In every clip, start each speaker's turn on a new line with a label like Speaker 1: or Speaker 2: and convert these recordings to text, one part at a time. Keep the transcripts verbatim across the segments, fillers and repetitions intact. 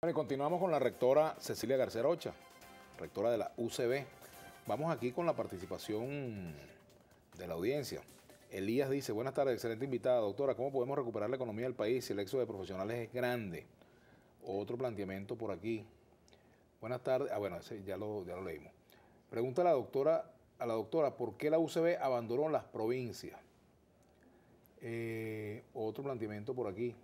Speaker 1: Bueno, y continuamos con la rectora Cecilia García Rocha, rectora de la U C B. Vamos aquí con la participación de la audiencia. Elías dice, buenas tardes, excelente invitada. Doctora, ¿cómo podemos recuperar la economía del país si el éxodo de profesionales es grande? Otro planteamiento por aquí. Buenas tardes. Ah, bueno, ese ya lo, ya lo leímos. Pregunta a la doctora, a la doctora, ¿por qué la U C B abandonó las provincias? Eh, otro planteamiento por aquí.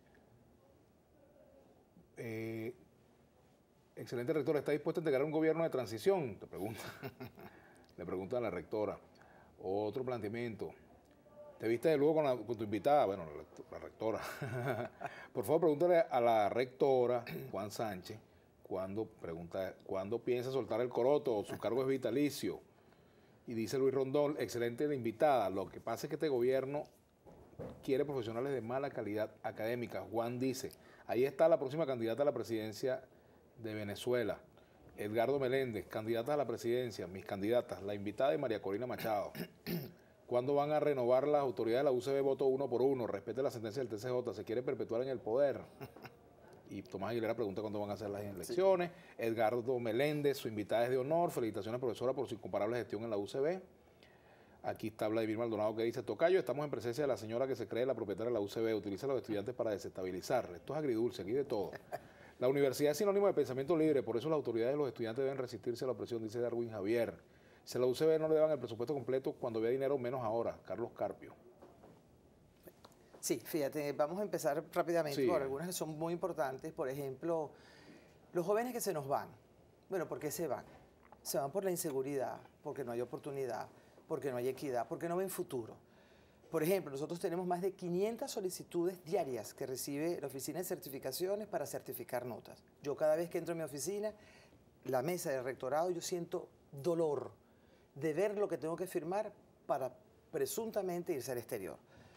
Speaker 1: Eh, excelente rectora, ¿está dispuesta a integrar un gobierno de transición? Te pregunta. Le pregunta a la rectora. Otro planteamiento. ¿Te viste de luego con, la, con tu invitada? Bueno, la, la rectora. Por favor, pregúntale a la rectora, Juan Sánchez, ¿cuándo, pregunta, ¿cuándo piensa soltar el coroto? Su cargo es vitalicio. Y dice Luis Rondón, excelente la invitada. Lo que pasa es que este gobierno quiere profesionales de mala calidad académica. Juan dice, ahí está la próxima candidata a la presidencia de Venezuela, Edgardo Meléndez, candidata a la presidencia, mis candidatas, la invitada de María Corina Machado. ¿Cuándo van a renovar las autoridades de la U C B voto uno por uno? Respete la sentencia del T C J, se quiere perpetuar en el poder. Y Tomás Aguilera pregunta cuándo van a hacer las elecciones. Sí. Edgardo Meléndez, su invitada es de honor. Felicitaciones, profesora, por su incomparable gestión en la U C B. Aquí está Vladimir Maldonado que dice, tocayo, estamos en presencia de la señora que se cree la propietaria de la U C B, utiliza a los estudiantes para desestabilizar. Esto es agridulce, aquí de todo. La universidad es sinónimo de pensamiento libre, por eso las autoridades de los estudiantes deben resistirse a la opresión, dice Darwin Javier. Si a la U C B no le daban el presupuesto completo cuando había dinero, menos ahora. Carlos Carpio.
Speaker 2: Sí, fíjate, vamos a empezar rápidamente sí. por algunas que son muy importantes. Por ejemplo, los jóvenes que se nos van. Bueno, ¿por qué se van? Se van por la inseguridad, porque no hay oportunidad, porque no hay equidad, porque no ven futuro. Por ejemplo, nosotros tenemos más de quinientas solicitudes diarias que recibe la Oficina de Certificaciones para certificar notas. Yo cada vez que entro en mi oficina, la mesa del rectorado, yo siento dolor de ver lo que tengo que firmar para presuntamente irse al exterior.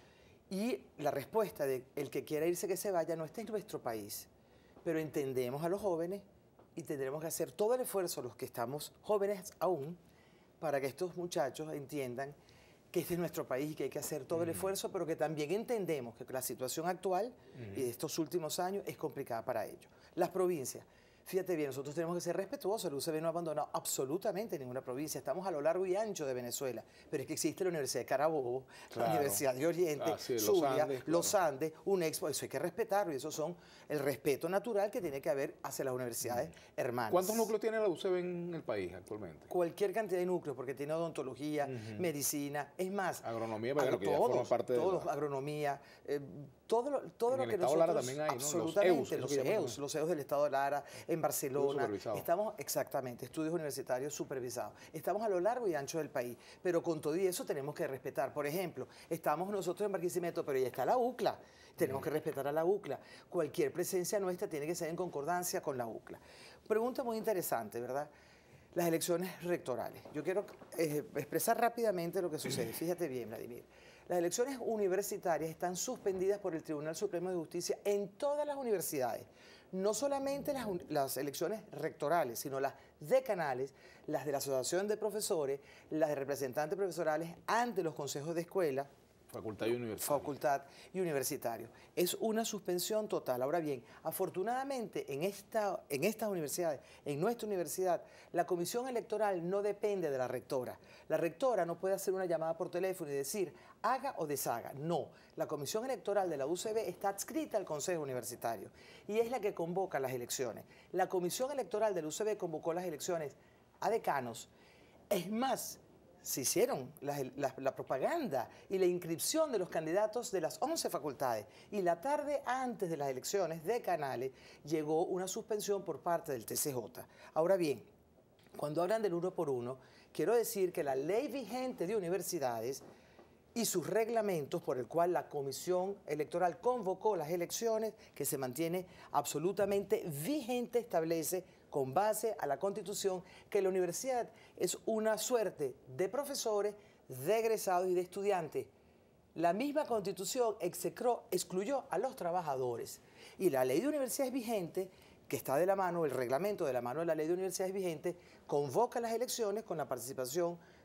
Speaker 2: Y la respuesta de el que quiera irse que se vaya no está en nuestro país, pero entendemos a los jóvenes y tendremos que hacer todo el esfuerzo, los que estamos jóvenes aún, para que estos muchachos entiendan que este es nuestro país y que hay que hacer todo uh-huh. el esfuerzo, pero que también entendemos que la situación actual uh-huh. y de estos últimos años es complicada para ellos. Las provincias, fíjate bien, nosotros tenemos que ser respetuosos. La U C B no ha abandonado absolutamente ninguna provincia. Estamos a lo largo y ancho de Venezuela. Pero es que existe la Universidad de Carabobo, claro. la Universidad de Oriente, ah, sí, Zulia, los Andes, los claro. Andes, UNEXPO. Eso hay que respetarlo. Y eso son el respeto natural que tiene que haber hacia las universidades mm. hermanas.
Speaker 1: ¿Cuántos núcleos tiene la U C B en el país actualmente?
Speaker 2: Cualquier cantidad de núcleos, porque tiene odontología, uh-huh. medicina. Es más,
Speaker 1: agronomía, pero
Speaker 2: agro
Speaker 1: que ya
Speaker 2: todos,
Speaker 1: forma parte
Speaker 2: todos,
Speaker 1: de la...
Speaker 2: agronomía, eh, todo lo, todo
Speaker 1: en
Speaker 2: lo
Speaker 1: el
Speaker 2: que
Speaker 1: Estado
Speaker 2: nosotros...
Speaker 1: Lara también hay, ¿no?
Speaker 2: Absolutamente, los E U S, los, los E U S del Estado de Lara, en Barcelona. Estamos, exactamente, estudios universitarios supervisados. Estamos a lo largo y ancho del país, pero con todo y eso tenemos que respetar. Por ejemplo, estamos nosotros en Barquisimeto, pero ya está la U C L A. Tenemos mm. que respetar a la U C L A. Cualquier presencia nuestra tiene que ser en concordancia con la U C L A. Pregunta muy interesante, ¿verdad? Las elecciones rectorales. Yo quiero eh, expresar rápidamente lo que sucede. Fíjate bien, Vladimir. Las elecciones universitarias están suspendidas por el Tribunal Supremo de Justicia en todas las universidades. No solamente las, las elecciones rectorales, sino las decanales, las de la Asociación de Profesores, las de representantes profesorales ante los consejos de escuela,
Speaker 1: Facultad y universitario.
Speaker 2: Facultad y universitario. Es una suspensión total. Ahora bien, afortunadamente en, esta, en estas universidades, en nuestra universidad, la comisión electoral no depende de la rectora. La rectora no puede hacer una llamada por teléfono y decir haga o deshaga. No, la comisión electoral de la U C B está adscrita al Consejo Universitario y es la que convoca las elecciones. La comisión electoral de la U C B convocó las elecciones a decanos. Es más, se hicieron la, la, la propaganda y la inscripción de los candidatos de las once facultades. Y la tarde antes de las elecciones decanales llegó una suspensión por parte del T C J. Ahora bien, cuando hablan del uno por uno, quiero decir que la ley vigente de universidades y sus reglamentos por el cual la Comisión Electoral convocó las elecciones, que se mantiene absolutamente vigente, establece con base a la Constitución que la universidad es una suerte de profesores, de egresados y de estudiantes. La misma Constitución execró, excluyó a los trabajadores y la ley de universidades vigente, que está de la mano, el reglamento de la mano de la ley de universidades vigente, convoca las elecciones con la participación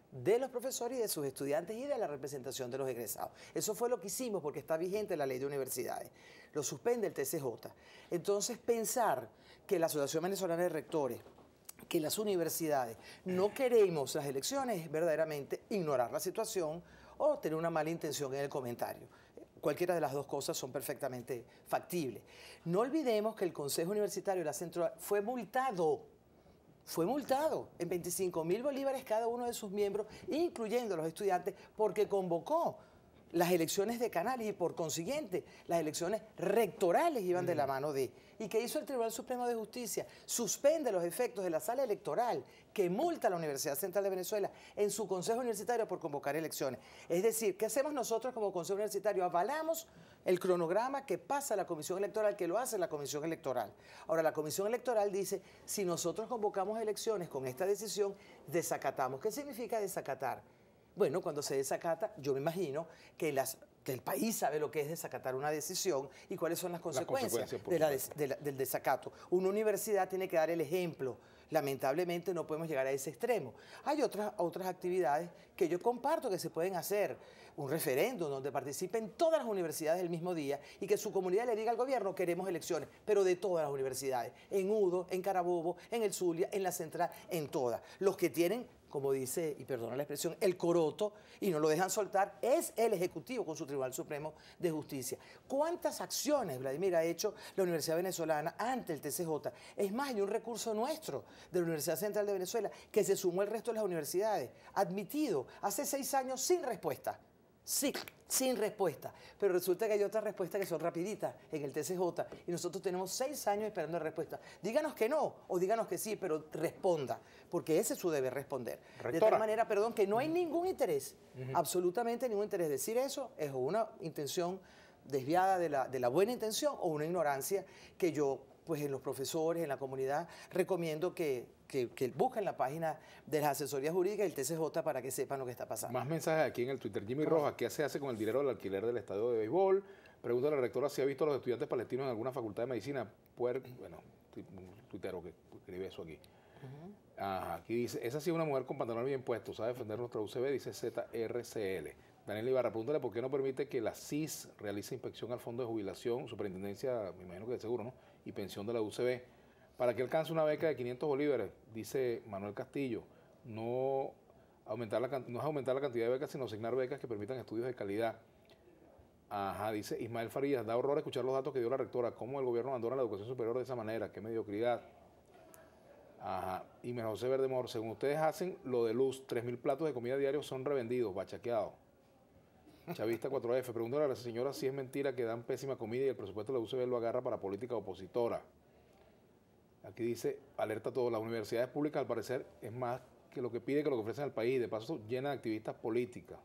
Speaker 2: de los profesores y de sus estudiantes y de la representación de los egresados. Eso fue lo que hicimos porque está vigente la ley de universidades. Lo suspende el T C J. Entonces, pensar que la Asociación Venezolana de Rectores, que las universidades no queremos las elecciones es verdaderamente ignorar la situación o tener una mala intención en el comentario. Cualquiera de las dos cosas son perfectamente factibles. No olvidemos que el Consejo Universitario de la Central fue multado, fue multado en veinticinco mil bolívares cada uno de sus miembros, incluyendo los estudiantes, porque convocó las elecciones decanales y por consiguiente las elecciones rectorales iban de la mano de. ¿Y qué hizo el Tribunal Supremo de Justicia? Suspende los efectos de la sala electoral que multa a la Universidad Central de Venezuela en su Consejo Universitario por convocar elecciones. Es decir, ¿qué hacemos nosotros como Consejo Universitario? Avalamos el cronograma que pasa a la Comisión Electoral, que lo hace la Comisión Electoral. Ahora, la Comisión Electoral dice, si nosotros convocamos elecciones con esta decisión, desacatamos. ¿Qué significa desacatar? Bueno, cuando se desacata, yo me imagino que, las, que el país sabe lo que es desacatar una decisión y cuáles son las consecuencias, las consecuencias de la des, de la, del desacato. Una universidad tiene que dar el ejemplo. Lamentablemente no podemos llegar a ese extremo. Hay otras, otras actividades que yo comparto que se pueden hacer. Un referéndum donde participen todas las universidades el mismo día y que su comunidad le diga al gobierno queremos elecciones, pero de todas las universidades. En Udo, en Carabobo, en el Zulia, en la Central, en todas. Los que tienen, como dice, y perdona la expresión, el coroto, y no lo dejan soltar, es el Ejecutivo con su Tribunal Supremo de Justicia. ¿Cuántas acciones, Vladimir, ha hecho la Universidad Venezolana ante el T C J? Es más, hay un recurso nuestro de la Universidad Central de Venezuela que se sumó al resto de las universidades, admitido hace seis años sin respuesta. Sí, sin respuesta. Pero resulta que hay otras respuestas que son rapiditas en el T C J y nosotros tenemos seis años esperando respuesta. Díganos que no o díganos que sí, pero responda, porque ese es su deber, responder. Rectora. De tal manera, perdón, que no hay ningún interés, uh-huh. absolutamente ningún interés. Decir eso es una intención desviada de la, de la buena intención o una ignorancia que yo, pues en los profesores, en la comunidad, recomiendo que... Que, que busquen la página de las asesorías jurídicas y el T C J para que sepan lo que está pasando.
Speaker 1: Más mensajes aquí en el Twitter. Jimmy Rojas, ¿qué se hace con el dinero del alquiler del estadio de béisbol? Pregunta a la rectora si ha visto a los estudiantes palestinos en alguna facultad de medicina. Puer, bueno, un tuitero que escribe eso aquí. Uh-huh. Ajá, aquí dice, esa sí es una mujer con pantalón bien puesto, sabe defender nuestra U C B, dice Z R C L. Daniel Ibarra, pregúntale por qué no permite que la C I S realice inspección al Fondo de Jubilación, Superintendencia, me imagino que de seguro, ¿no? Y pensión de la U C B. Para que alcance una beca de quinientos bolívares, dice Manuel Castillo, no, aumentar la, no es aumentar la cantidad de becas, sino asignar becas que permitan estudios de calidad. Ajá, dice Ismael Farías, da horror escuchar los datos que dio la rectora, cómo el gobierno abandona la educación superior de esa manera, qué mediocridad. Ajá, y José Verdemor, según ustedes hacen lo de luz, tres mil platos de comida diarios son revendidos, bachaqueados. Chavista cuatro F, pregúntale a la señora si es mentira que dan pésima comida y el presupuesto de la U C B lo agarra para política opositora. Aquí dice, alerta a todos, las universidades públicas al parecer es más que lo que pide que lo que ofrecen al país, de paso llena de activistas políticas,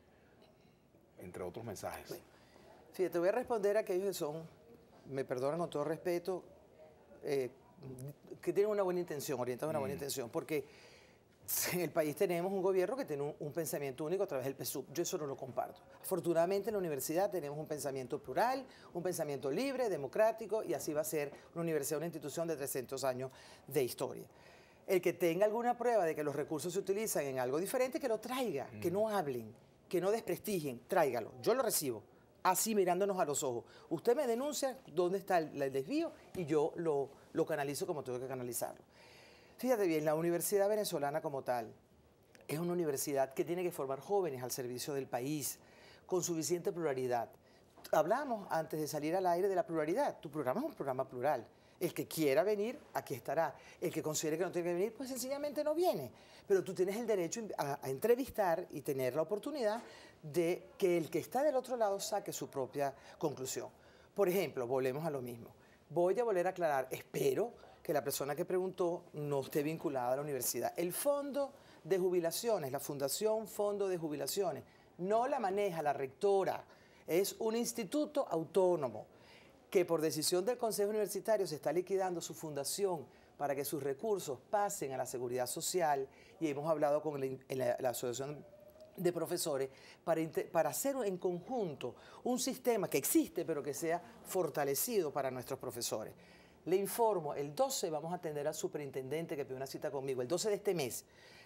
Speaker 1: entre otros mensajes.
Speaker 2: Bueno, fíjate, te voy a responder a aquellos que son, me perdonan con todo respeto, eh, que tienen una buena intención, orientados a una mm. buena intención, porque en el país tenemos un gobierno que tiene un, un pensamiento único a través del P S U V. Yo eso no lo comparto. Afortunadamente en la universidad tenemos un pensamiento plural, un pensamiento libre, democrático, y así va a ser una universidad, una institución de trescientos años de historia. El que tenga alguna prueba de que los recursos se utilizan en algo diferente, que lo traiga, mm. que no hablen, que no desprestigien, tráigalo. Yo lo recibo, así mirándonos a los ojos. Usted me denuncia dónde está el, el desvío y yo lo, lo canalizo como tengo que canalizarlo. Fíjate bien, la Universidad Venezolana como tal es una universidad que tiene que formar jóvenes al servicio del país, con suficiente pluralidad. Hablamos antes de salir al aire de la pluralidad. Tu programa es un programa plural. El que quiera venir, aquí estará. El que considere que no tiene que venir, pues sencillamente no viene. Pero tú tienes el derecho a, a entrevistar y tener la oportunidad de que el que está del otro lado saque su propia conclusión. Por ejemplo, volvemos a lo mismo. Voy a volver a aclarar, espero que la persona que preguntó no esté vinculada a la universidad. El Fondo de Jubilaciones, la Fundación Fondo de Jubilaciones, no la maneja la rectora, es un instituto autónomo que por decisión del Consejo Universitario se está liquidando su fundación para que sus recursos pasen a la Seguridad Social, y hemos hablado con la, la, la Asociación de Profesores para, para hacer en conjunto un sistema que existe pero que sea fortalecido para nuestros profesores. Le informo, el doce vamos a atender al superintendente que pidió una cita conmigo, el doce de este mes.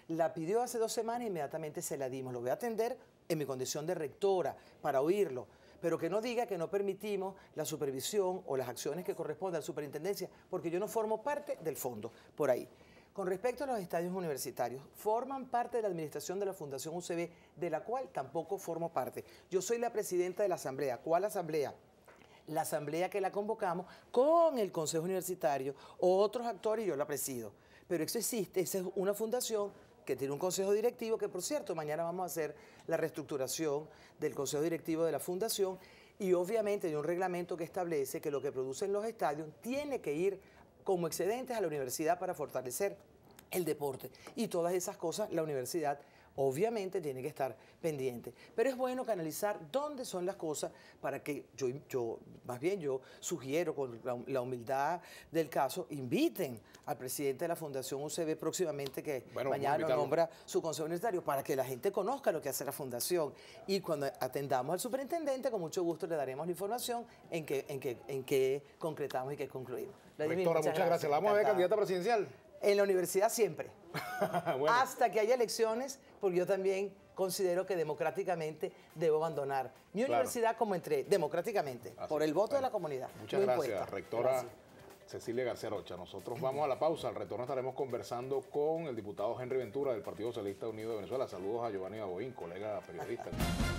Speaker 2: La pidió hace dos semanas e inmediatamente se la dimos. Lo voy a atender en mi condición de rectora para oírlo, pero que no diga que no permitimos la supervisión o las acciones que corresponden a la superintendencia, porque yo no formo parte del fondo por ahí. Con respecto a los estadios universitarios, forman parte de la administración de la Fundación U C B, de la cual tampoco formo parte. Yo soy la presidenta de la asamblea. ¿Cuál asamblea? La asamblea que la convocamos con el Consejo Universitario, otros actores, y yo la presido. Pero eso existe, esa es una fundación que tiene un consejo directivo, que por cierto, mañana vamos a hacer la reestructuración del consejo directivo de la fundación, y obviamente hay un reglamento que establece que lo que producen los estadios tiene que ir como excedentes a la universidad para fortalecer el deporte. Y todas esas cosas la universidad obviamente tiene que estar pendiente. Pero es bueno canalizar dónde son las cosas para que yo, yo más bien yo sugiero con la, la humildad del caso, inviten al presidente de la Fundación U C B próximamente, que bueno, mañana nombra su consejo universitario, para que la gente conozca lo que hace la fundación. Y cuando atendamos al superintendente, con mucho gusto le daremos la información en que, en que, en que concretamos y que concluimos.
Speaker 1: Rectora, muchas, muchas gracias. ¿La vamos a ver candidata presidencial?
Speaker 2: En la universidad siempre. Bueno. Hasta que haya elecciones, porque yo también considero que democráticamente debo abandonar mi claro. universidad como entré, democráticamente, Así, por el voto bueno. de la comunidad.
Speaker 1: Muchas gracias, impuesta. rectora gracias. Cecilia García Rocha. Nosotros vamos a la pausa. Al retorno estaremos conversando con el diputado Henry Ventura del Partido Socialista Unido de Venezuela. Saludos a Giovanni Baboín, colega periodista.